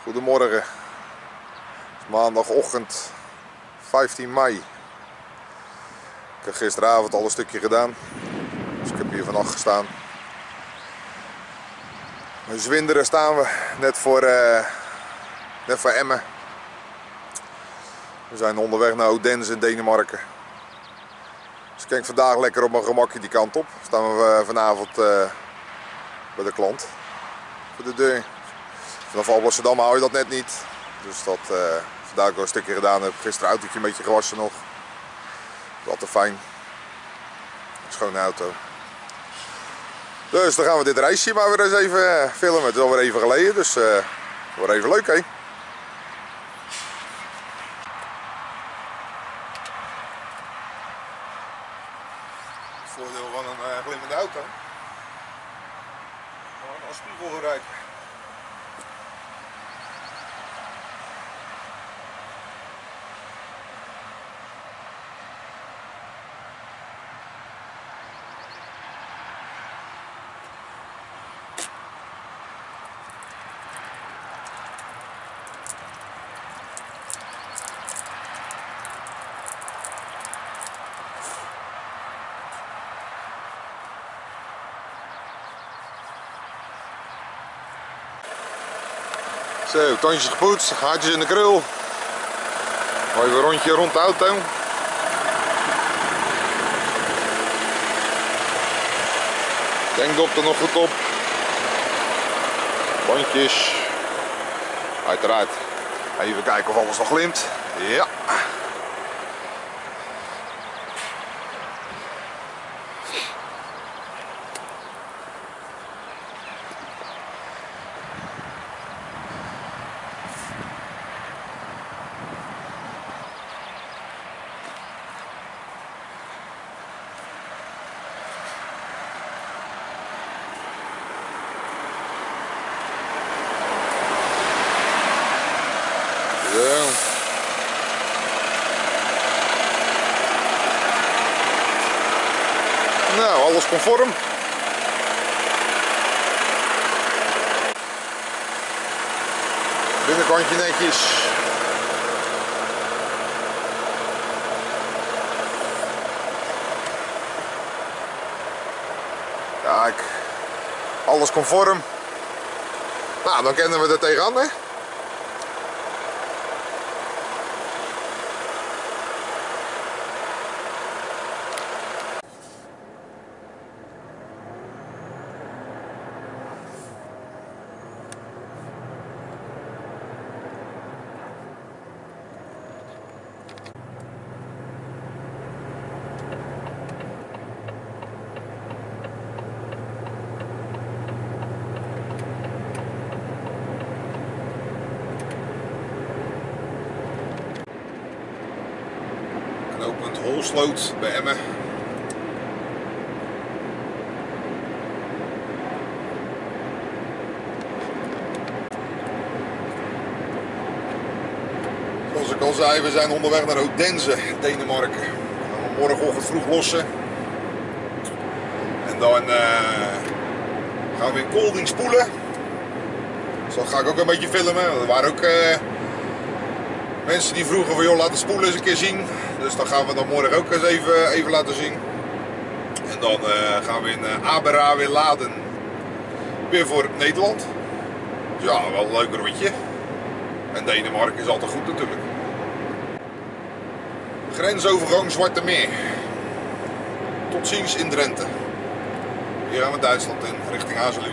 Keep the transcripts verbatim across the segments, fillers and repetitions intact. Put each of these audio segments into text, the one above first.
Goedemorgen. Het is maandagochtend vijftien mei. Ik heb gisteravond al een stukje gedaan. Dus ik heb hier vannacht gestaan. In Zwinderen staan we, net voor, uh, net voor Emmen. We zijn onderweg naar Odense in Denemarken. Dus ik denk vandaag lekker op mijn gemakje die kant op. Staan we vanavond uh, bij de klant voor de deur. Vanaf Alblasserdam hou je dat net niet. Dus dat, uh, vandaar dat ik al een stukje gedaan heb. Gisteren autootje een beetje gewassen nog. Dat is fijn. Schone auto. Dus dan gaan we dit reisje maar weer eens even filmen. Het is alweer even geleden, dus uh, weer even leuk, hè? Het voordeel van een uh, glimmende auto. Gewoon als spiegel gebruiken. Zo, tandjes gepoetst, gaatjes in de krul. Even een rondje rond de auto. Tankdop er nog goed op. Bandjes. Uiteraard. Even kijken of alles nog glimt. Ja. Zo. Nou, alles conform. Binnenkantje netjes. Kijk, alles conform. Nou, dan kennen we er tegenaan, hè? Knooppunt Holsloot bij Emmen. Zoals ik al zei, we zijn onderweg naar Odense, Denemarken. We gaan morgenochtend vroeg lossen. En dan uh, gaan we in Kolding spoelen. Dus dat ga ik ook een beetje filmen. Er waren ook uh, mensen die vroegen van joh, laat de spoelen eens een keer zien. Dus dat gaan we dan morgen ook eens even, even laten zien. En dan uh, gaan we in uh, Abera weer laden. Weer voor Nederland. Dus ja, wel een leuk rondje. En Denemarken is altijd goed natuurlijk. Grensovergang Zwarte Meer. Tot ziens in Drenthe. Hier gaan we Duitsland in, richting Hazelune.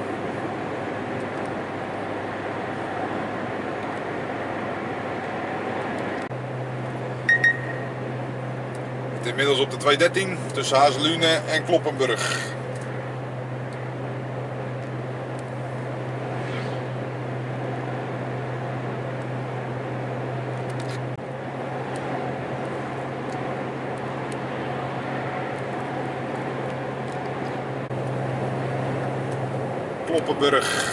Inmiddels op de tweehonderddertien tussen Hazelune en Kloppenburg. Kloppenburg.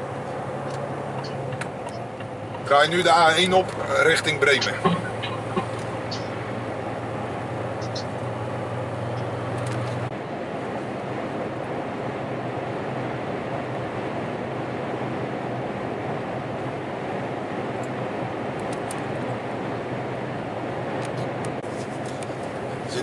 Draai nu de A één op richting Bremen.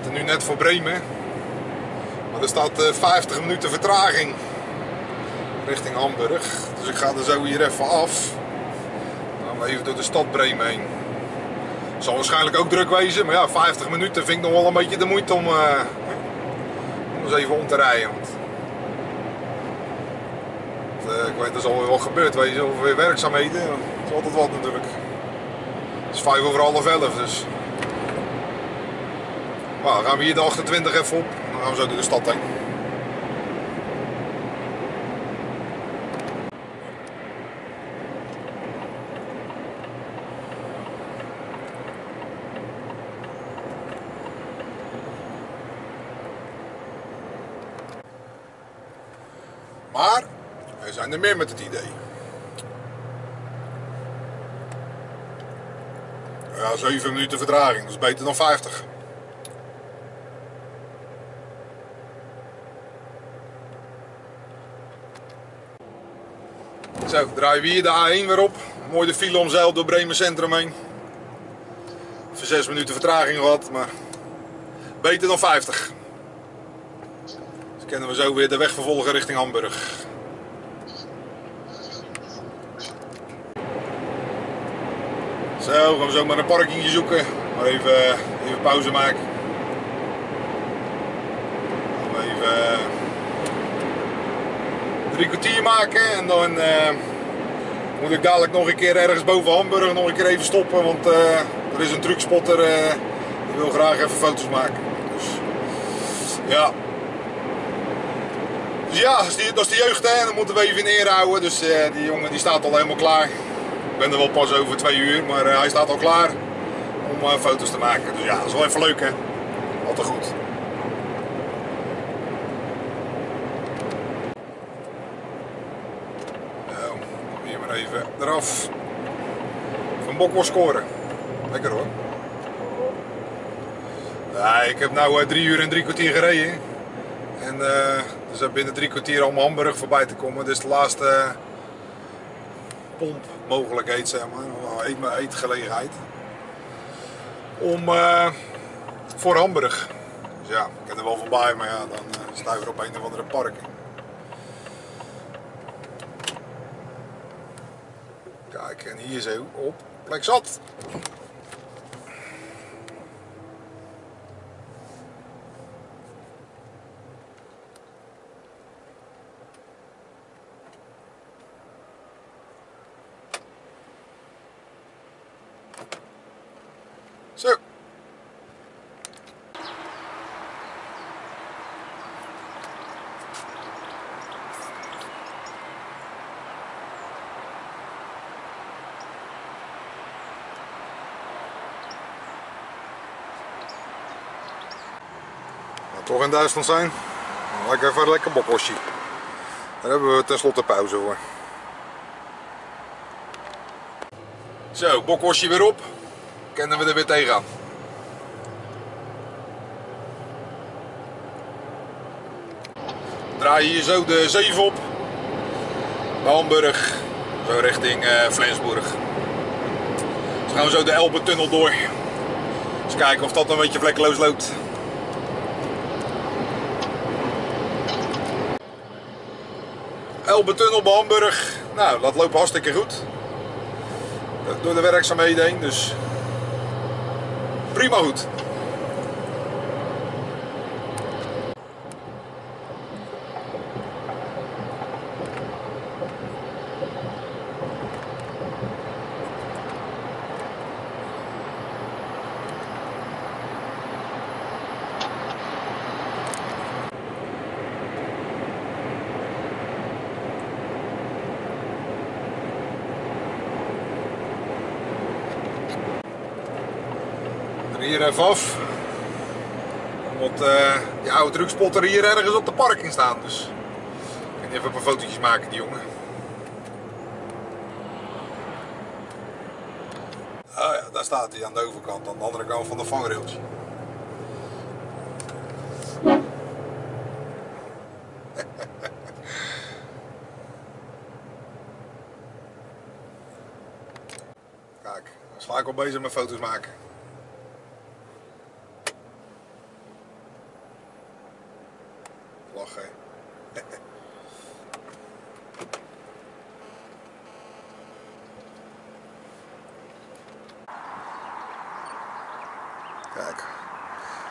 zitten nu net voor Bremen. Maar er staat uh, vijftig minuten vertraging richting Hamburg. Dus ik ga er zo hier even af. Dan gaan we even door de stad Bremen heen. Het zal waarschijnlijk ook druk wezen, maar ja, vijftig minuten vind ik nog wel een beetje de moeite om, uh, om eens even om te rijden. Want, want, uh, ik weet, er zal weer wat gebeurd wezen, of weer werkzaamheden. Dat is altijd wat natuurlijk. Het is vijf over half elf, dus. Nou, dan gaan we hier de achtentwintig even op. Dan gaan we zo door de stad heen. Maar er zijn er meer met het idee. Ja, zeven minuten vertraging, dat is beter dan vijftig. Zo, draaien we hier de A één weer op. Mooi de file omzeild door Bremen Centrum heen. Voor zes minuten vertraging gehad, maar beter dan vijftig. Dus kennen we zo weer de weg vervolgen richting Hamburg. Zo, gaan we zo maar een parkingje zoeken. Maar even, even pauze maken. Gaan we even drie kwartier maken en dan uh, moet ik dadelijk nog een keer ergens boven Hamburg nog een keer even stoppen. Want uh, er is een truckspotter uh, die wil graag even foto's maken. Dus ja. Dus ja, dat is, die, dat is de jeugd, hè. Dan moeten we even in ere houden. Dus uh, die jongen die staat al helemaal klaar. Ik ben er wel pas over twee uur, maar uh, hij staat al klaar om uh, foto's te maken. Dus ja, dat is wel even leuk, hè. Altijd goed. Nou, hier maar even eraf. Van Bokworst scoren. Lekker hoor. Nee, ik heb nu uh, drie uur en drie kwartier gereden. En uh, dus binnen drie kwartier om Hamburg voorbij te komen. Dit is de laatste uh, pompmogelijkheid, zeg maar. Eet, eetgelegenheid. Om uh, voor Hamburg. Dus ja, ik ken er wel voorbij, maar ja, dan uh, sta je weer op een of andere park. Kijk, en hier zo op plek zat. Zo. Nou, toch in Duitsland zijn. Lekker even een lekker bokwostje. Daar hebben we tenslotte pauze voor. Zo, bokwostje weer op. Kennen we er weer tegenaan. Draai hier zo de zeven op. Bij Hamburg. Zo richting uh, Flensburg. Dus gaan we zo de Elbe-tunnel door. Eens kijken of dat een beetje vlekkeloos loopt. Elbe-tunnel bij Hamburg. Nou, dat loopt hartstikke goed. Door de werkzaamheden heen, dus prima goed. Hier even af. Want uh, die oude truckspotter hier ergens op de parking staan. Dus ik ga even een paar fotootjes maken, die jongen. Oh ja, daar staat hij aan de overkant, aan de andere kant van de vangrailtje. Kijk, dan sla ik al bezig met foto's maken.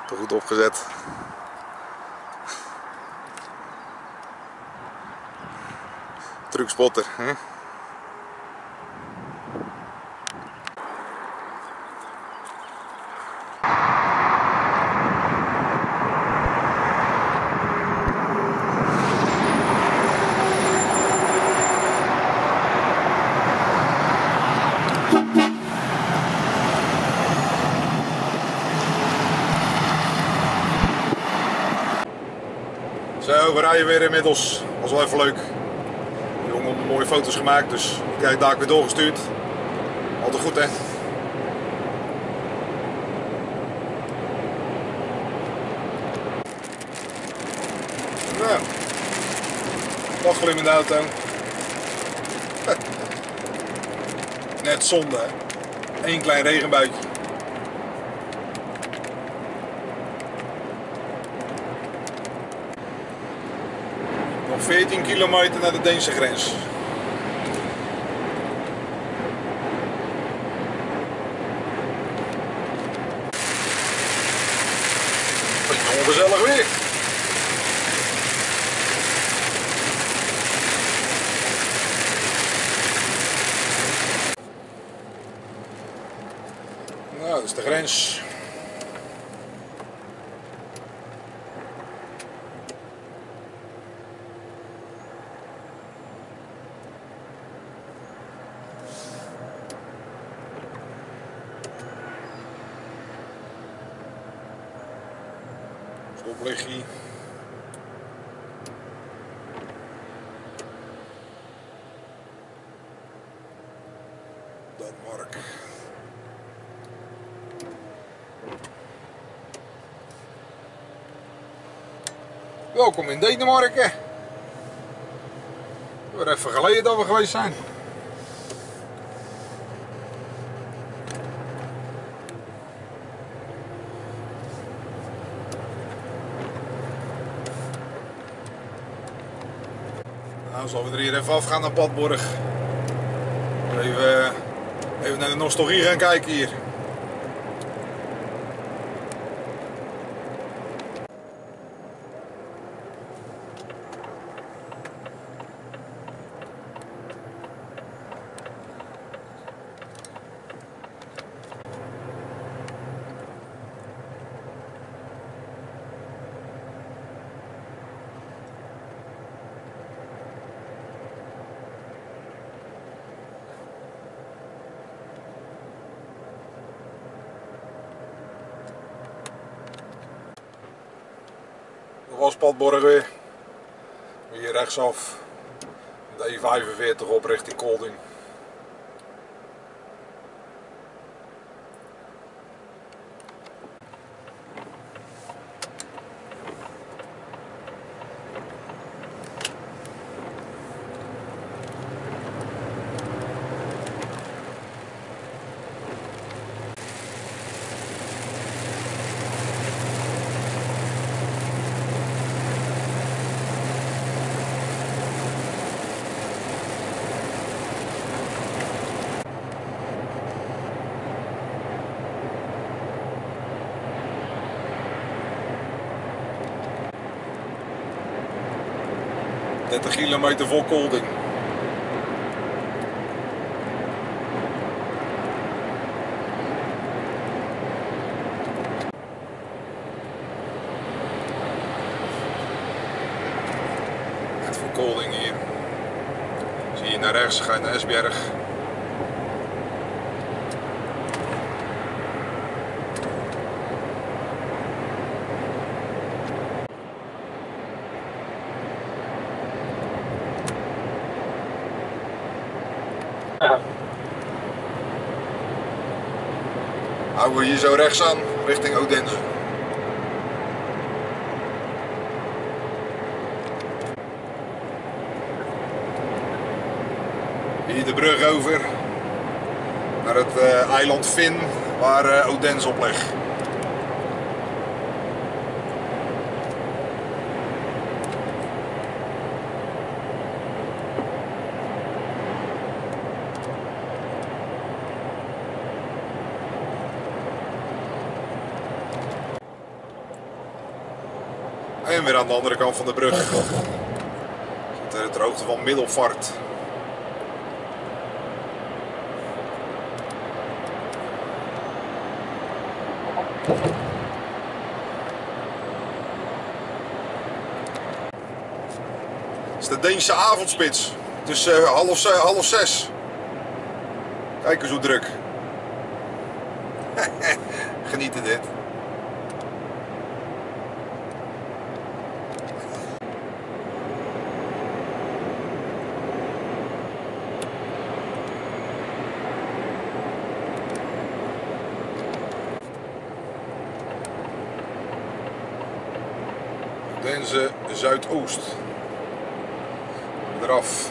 Toch goed opgezet. Truckspotter, hè? Zo, we rijden weer inmiddels. Dat was wel even leuk. De jongen heeft mooie foto's gemaakt, dus ik krijg daar weer doorgestuurd. Altijd goed, hè? Nou, nog glim in de auto. Net zonde, hè? Eén klein regenbuitje. Nog veertien kilometer naar de Deense grens. Beetje ongezellig weer. Nou, dat is de grens. Stoplichtje. Denemarken. Welkom in Denemarken. Weer even geleden dat we geweest zijn. Nou, zullen we er hier even afgaan naar Padborg. Even, even naar de nostalgie gaan kijken hier. Dat was Padborg weer. Hier rechtsaf. De E vijfenveertig op richting Kolding. dertig kilometer voor Kolding. Net voor Kolding hier. Zie je naar rechts, ga je naar Esbjerg. Houden we hier zo rechts aan, richting Odense. Hier de brug over naar het uh, eiland Fyn, waar uh, Odense op ligt. En weer aan de andere kant van de brug. Ter hoogte van Middelvaart. Het is de Deense avondspits. Tussen uh, half, uh, half zes. Kijk eens hoe druk. Genieten dit. Denze Zuidoost. Eraf.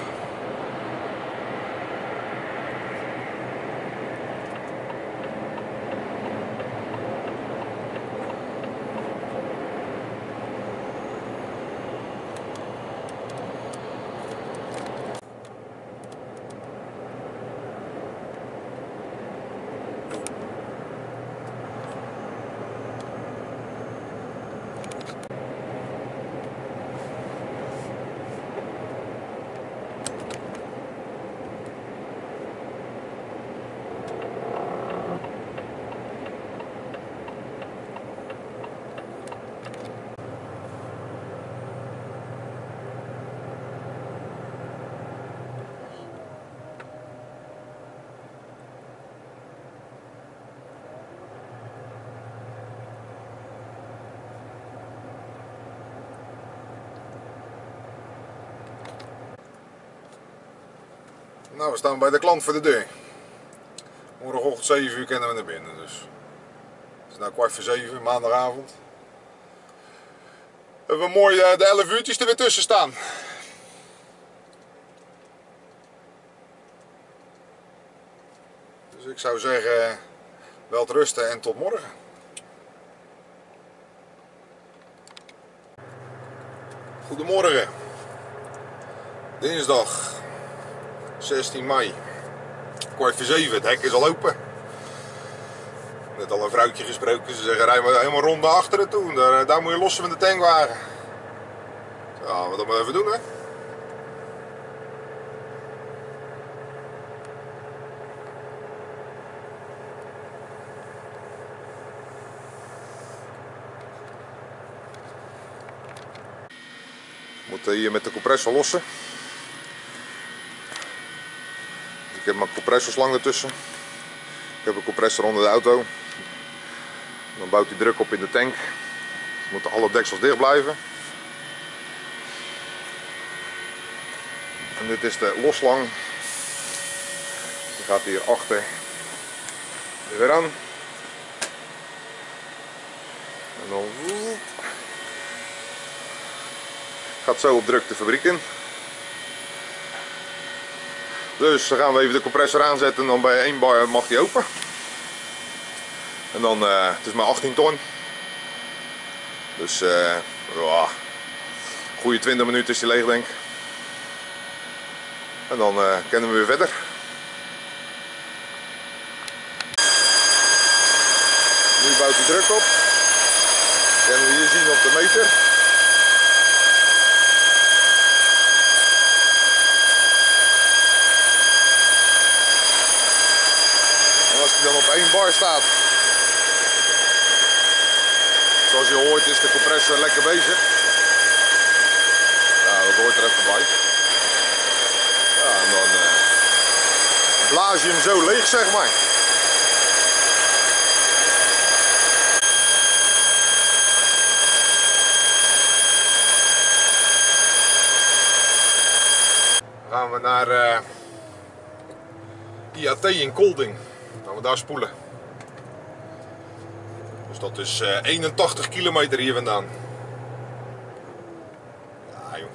Nou, we staan bij de klant voor de deur. Morgenochtend zeven uur kunnen we naar binnen. Dus. Het is nu kwart voor zeven, maandagavond. We hebben mooi de elf uurtjes er weer tussen staan. Dus ik zou zeggen, wel rusten en tot morgen. Goedemorgen. Dinsdag zestien mei. Kwart voor zeven, het hek is al open. Net al een vrouwtje gesproken, ze zeggen rij maar helemaal rond naar achteren toe. Daar, daar moet je lossen met de tankwagen. Ja, wat dat maar even doen hè. We moeten hier met de compressor lossen. Ik heb mijn compressorslang ertussen. Ik heb een compressor onder de auto. Dan bouwt hij druk op in de tank. Dus moeten alle deksels dicht blijven. En dit is de losslang. Die gaat hier achter er weer aan. En dan gaat zo op druk de fabriek in. Dus dan gaan we even de compressor aanzetten en dan bij één bar mag die open. En dan, uh, het is maar achttien ton. Dus uh, oh, goede twintig minuten is die leeg denk ik. En dan uh, kunnen we weer verder. Nu bouwt hij druk op. Dat kunnen we hier zien op de meter. Als hij dan op één bar staat, zoals je hoort is de compressor lekker bezig. Ja, dat hoort er even bij. Ja, en dan uh, blaas je hem zo leeg zeg maar. Dan gaan we naar uh, I A T in Kolding. Gaan we daar spoelen. Dus dat is uh, eenentachtig kilometer hier vandaan. Ja, joh.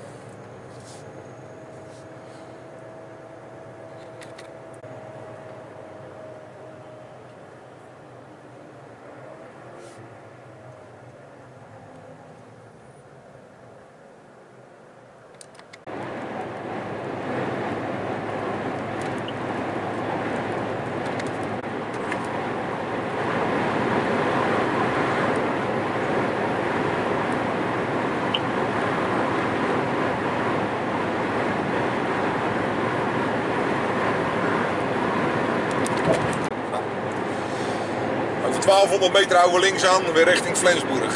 twaalfhonderd meter houden we links aan, weer richting Flensburg.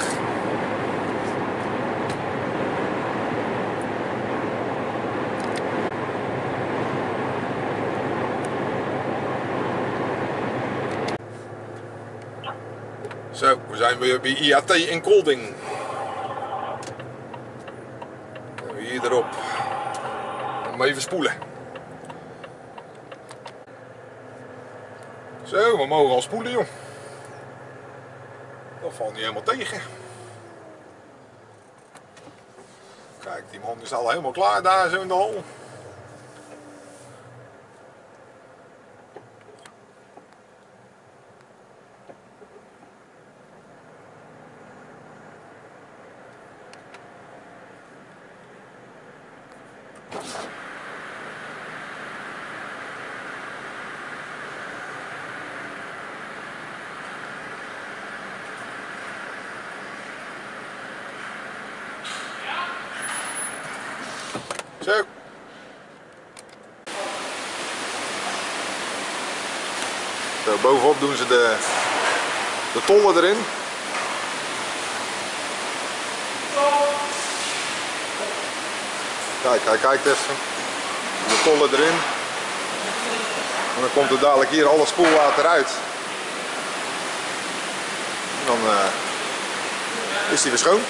Zo, we zijn weer bij I A T in Kolding. Hier erop. Om even spoelen. Zo, we mogen al spoelen, joh. Dat valt niet helemaal tegen. Kijk, die man is al helemaal klaar daar zo in de hal. Zo. Zo, bovenop doen ze de, de tollen erin. Kijk, hij kijkt even. De tollen erin. En dan komt er dadelijk hier alle spoelwater uit. En dan uh, is hij weer schoon.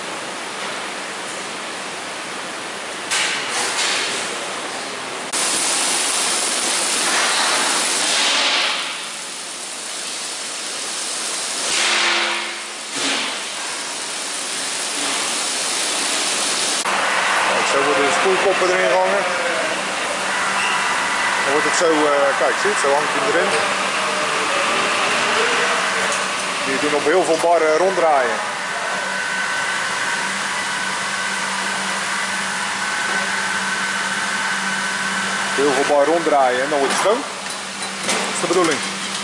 Zo worden de spoelkoppen erin gehangen. Dan wordt het zo, uh, kijk, zie je, zo hangt hij erin. Die doen op heel veel bar uh, ronddraaien. Heel veel bar ronddraaien en dan wordt het schoon. Dat is de bedoeling.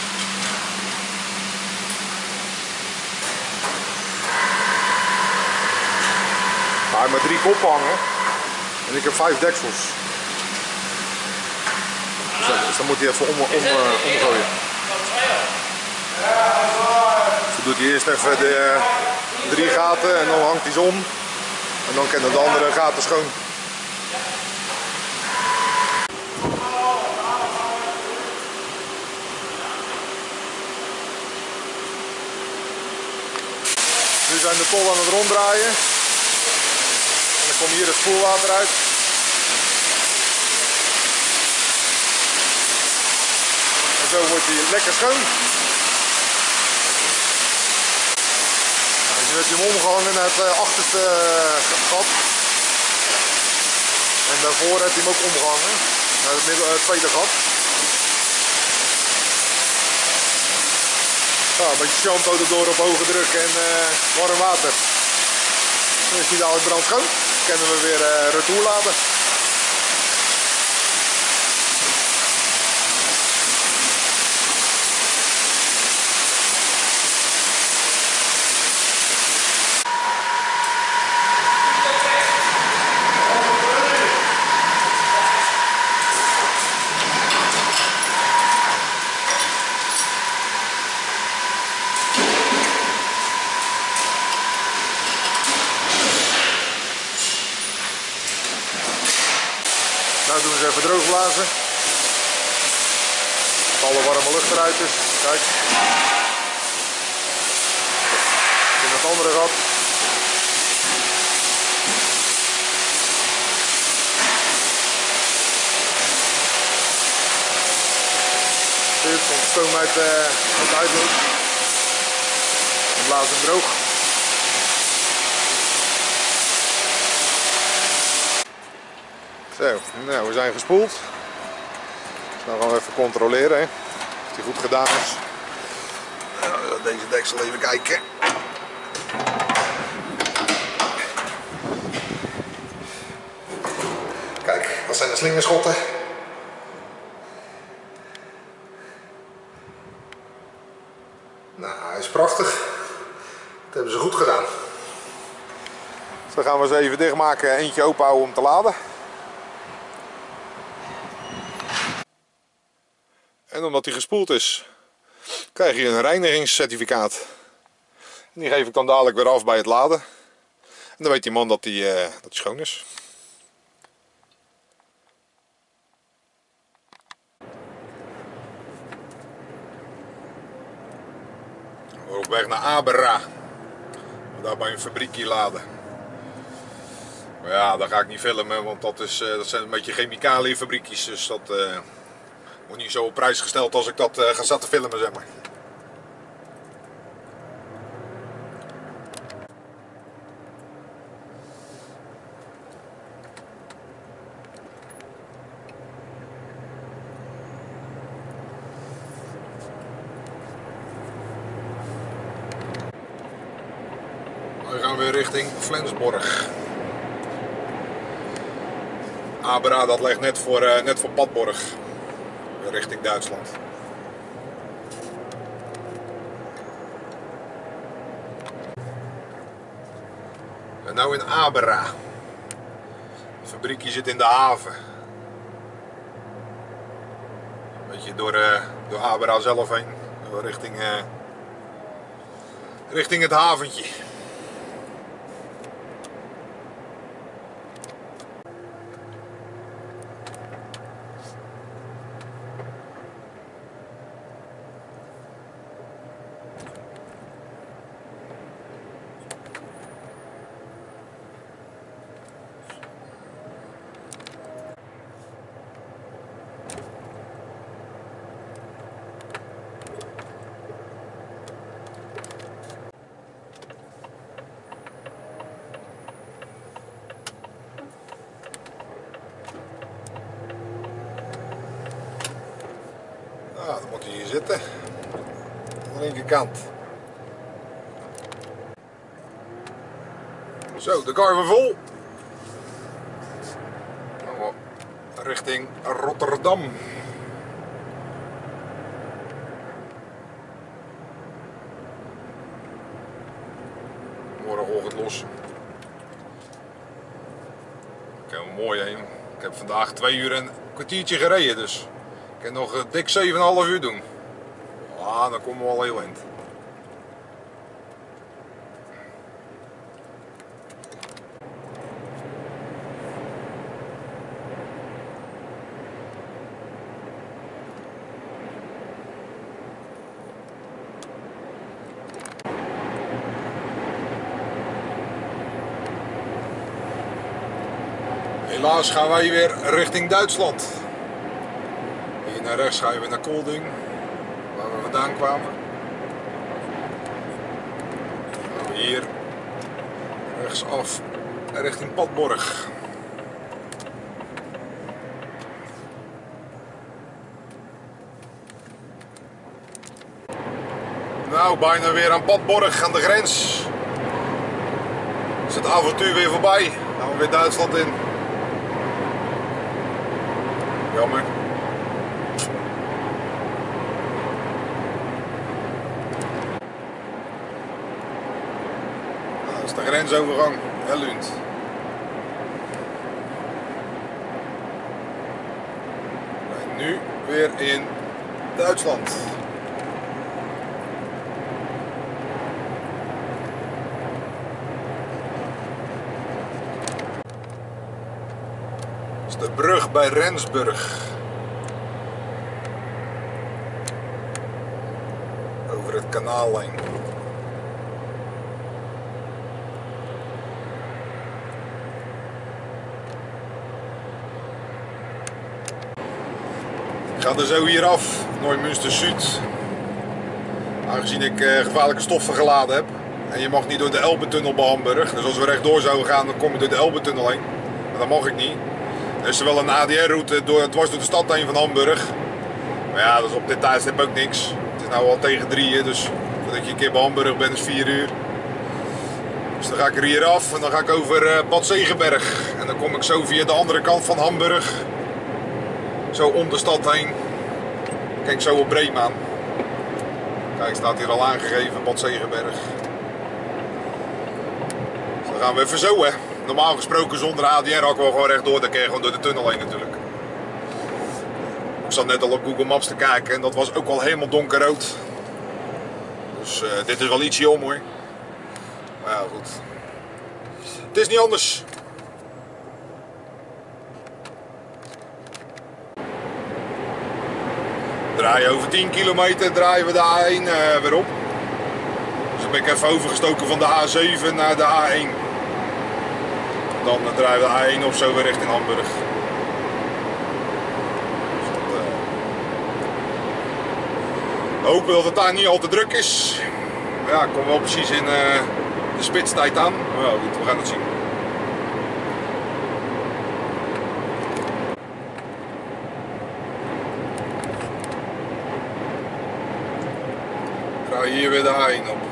Hij heeft maar drie koppen hangen. En ik heb vijf deksels. Dus, dus dan moet hij even om, om, uh, omgooien. Dus dan doet hij eerst even de uh, drie gaten en dan hangt hij ze om. En dan kunnen de andere gaten schoon. Nu zijn de tollen aan het ronddraaien. En dan komt hier het spoelwater uit. En zo wordt hij lekker schoon. Nou, nu heb je hem omgehangen naar het achterste gat. En daarvoor heb je hem ook omgehangen naar het, middel, het tweede gat. Nou, een beetje shampoo erdoor op hoge druk en uh, warm water. Dan is hij dadelijk brandschoon. Dan kunnen we weer uh, retour laden. Nou doen we ze even droog blazen. Dat alle warme lucht eruit is. Kijk. In het andere gat. Dit komt de stoom uit, uh, uit de uitloop. En blazen hem droog. Zo, nou we zijn gespoeld. Dus nou gaan we even controleren hè, of die goed gedaan is. Nou, deze deksel even kijken. Kijk, dat zijn de slingerschotten. Nou, hij is prachtig. Dat hebben ze goed gedaan. Dus dan gaan we ze even dichtmaken, eentje open houden om te laden. En omdat hij gespoeld is, krijg je een reinigingscertificaat. En die geef ik dan dadelijk weer af bij het laden. En dan weet die man dat die, uh, dat die schoon is. We zijn op weg naar Abera. Daar bij een fabriekje laden. Maar ja, daar ga ik niet filmen, want dat, is, uh, dat zijn een beetje chemicaliënfabriekjes. Dus dat uh, wordt niet zo op prijs gesteld als ik dat uh, ga zitten filmen, zeg maar. We gaan weer richting Flensborg. Abera, dat ligt net voor, uh, net voor Padborg. Weer richting Duitsland. En nou in Abera. Het fabriekje zit in de haven. Een beetje door, uh, door Abera zelf heen. Richting, uh, richting het haventje. Nou, dan moet je hier zitten. Aan de linkerkant. Zo, de kar weer vol. Nou, richting Rotterdam. Morgenochtend los. Ik heb hem mooi heen. Ik heb vandaag twee uur en een kwartiertje gereden, dus ik kan nog dik zeven komma vijf uur doen. Ah, dan komen we al heel eind. Helaas gaan wij weer richting Duitsland. Hier naar rechts gaan we weer naar Kolding, waar we vandaan kwamen. Dan gaan we hier rechtsaf richting Padborg. Nou, bijna weer aan Padborg, aan de grens. Is het avontuur weer voorbij. Dan gaan we weer Duitsland in. Jammer. Nou, dat is de grensovergang, Hellund. We zijn nu weer in Duitsland. De brug bij Rendsburg. Over het kanaal heen. Ik ga er zo hier af, Neumünster Zuid. Aangezien ik uh, gevaarlijke stoffen geladen heb. En je mag niet door de Elbetunnel bij Hamburg. Dus als we rechtdoor zouden gaan, dan kom je door de Elbetunnel heen. Maar dat mag ik niet. Er is wel een A D R-route door, dwars door de stad heen van Hamburg. Maar ja, dat is op dit tijdstip ook niks. Het is nou al tegen drieën, dus voordat je een keer bij Hamburg bent is vier uur. Dus dan ga ik er hier af en dan ga ik over uh, Bad Segeberg. En dan kom ik zo via de andere kant van Hamburg. Zo om de stad heen. Kijk zo op Bremen aan. Kijk, staat hier al aangegeven, Bad Segeberg. Dus dan gaan we even zo, hè. Normaal gesproken zonder A D R had ik wel gewoon rechtdoor, dan kun je gewoon door de tunnel heen natuurlijk. Ik zat net al op Google Maps te kijken en dat was ook al helemaal donkerrood. Dus uh, dit is wel ietsje om hoor. Maar ja, goed. Het is niet anders. Draaien over tien kilometer draaien we de A één uh, weer op. Dus dan ben ik even overgestoken van de A zeven naar de A één. Dan uh, draaien we de A één op zo weer richting Hamburg. Dus dat, uh... hopen dat het daar niet al te druk is. Maar ja, ik kom wel precies in uh, de spitstijd aan. Maar ja, goed, we gaan het zien. Hier weer de A één op.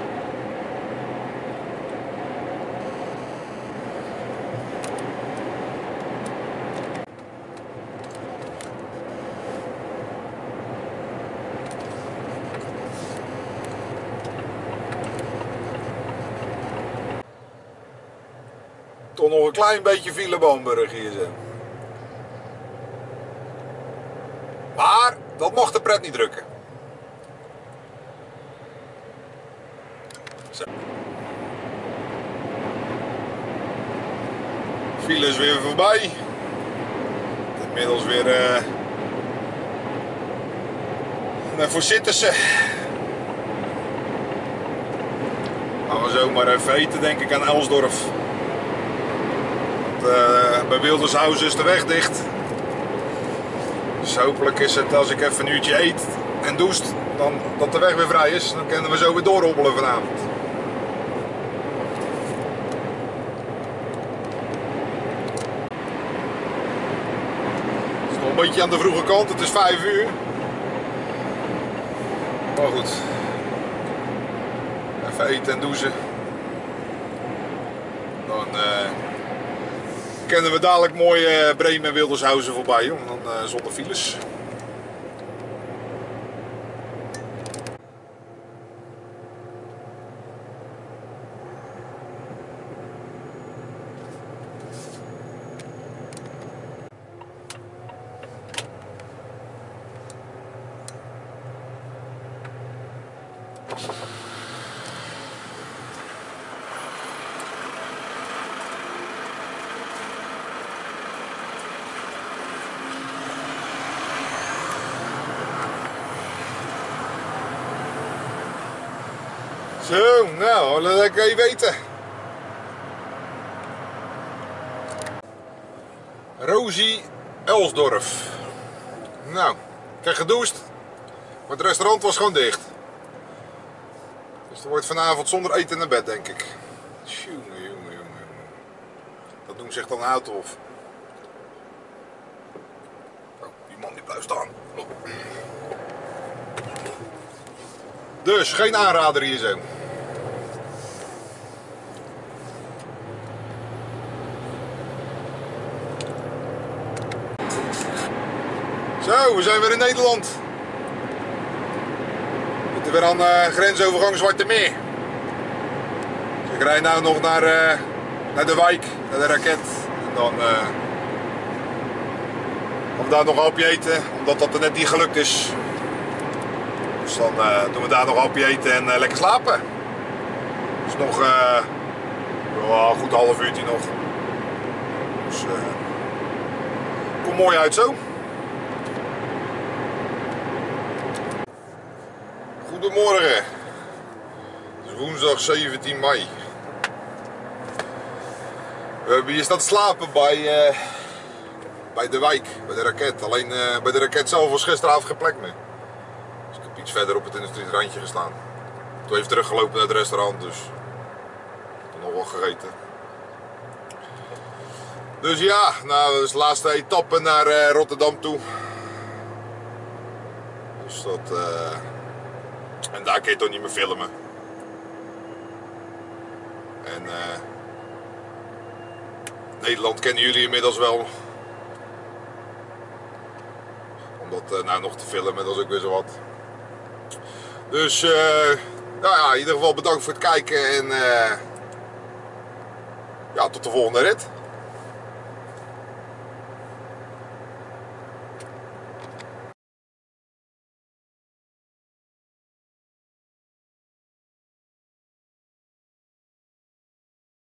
Toch nog een klein beetje file Boomburg hier zo. Maar dat mocht de pret niet drukken. File is weer voorbij. Inmiddels weer uh, naar voor Sittersen. Gaan we zo maar even eten, denk ik, aan Elsdorf. Want, uh, bij Wildershausen is de weg dicht. Dus hopelijk is het als ik even een uurtje eet en doucht, dan dat de weg weer vrij is. Dan kunnen we zo weer doorhobbelen vanavond. Een beetje aan de vroege kant, het is vijf uur. Maar goed. Even eten en douchen. Dan uh, kennen we dadelijk mooi uh, Bremen en Wildershausen voorbij, joh. Dan uh, zonder files. Zo, nou, laat ik even weten. Rosie Elsdorf. Nou, ik heb gedoucht, maar het restaurant was gewoon dicht. Dus er wordt vanavond zonder eten naar bed, denk ik. Jongen, jongen, jongen. Dat noemt zich dan een auto of. Oh, die man die blijft staan. Oh. Dus geen aanrader hier zo. Zo, we zijn weer in Nederland. We zitten weer aan de uh, grensovergang Zwarte Meer. Dus ik rijd nu nog naar, uh, naar de wijk, naar de raket. En dan uh, gaan we daar nog een hapje eten, omdat dat er net niet gelukt is. Dus dan uh, doen we daar nog een hapje eten en uh, lekker slapen. Dus nog uh, oh, goed een half uurtje nog. Dus uh, komt mooi uit zo. Goedemorgen. Het is woensdag zeventien mei. We hebben hier staan slapen bij, uh, bij de wijk, bij de raket. Alleen uh, bij de raket zelf was gisteravond geen plek meer. Dus ik heb iets verder op het industrierandje gestaan. Toen even teruggelopen naar het restaurant, dus ik heb nog wel gegeten. Dus ja, nou, dat is de laatste etappe naar uh, Rotterdam toe. Dus dat... Uh, En daar kun je toch niet meer filmen. En uh, Nederland kennen jullie inmiddels wel. Om dat uh, nou nog te filmen, dat is ook weer zo wat. Dus uh, nou ja, in ieder geval bedankt voor het kijken en uh, ja, tot de volgende rit.